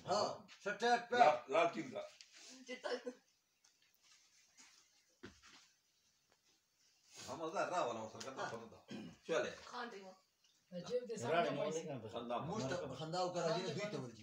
ها شتات لا تبدا هم ذا را ولا وصل كذا فرضا شو عليه خاندي نجيب دي راني ما سامي ولي كان خلاص مست خنداو كراجين دويته ورجي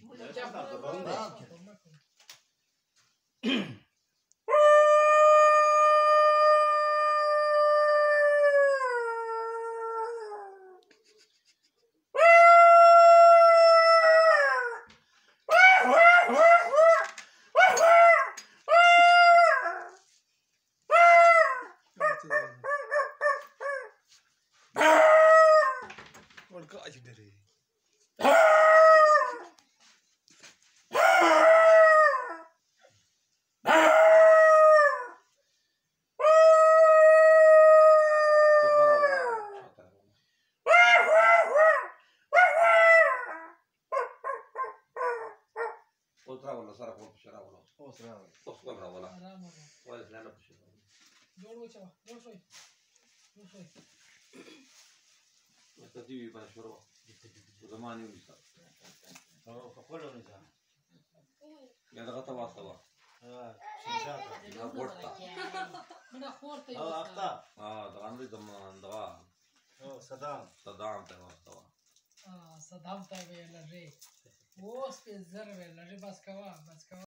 والقاعد يدري وترى ولا صار فوق الشارع ولا وصل ولا ولا لا بشيء جوړ وچا جوړ شوي جوړ شوي تجيبي بنا شروع زمان يوم يصير هو كله نزاع يعني غطى واصلة شمشاتا لا بورتا من خورته اخطا ده عندي زمان ده صدام تواصلة صدام ته ویل لري اوس په زر ویل لري بس کوا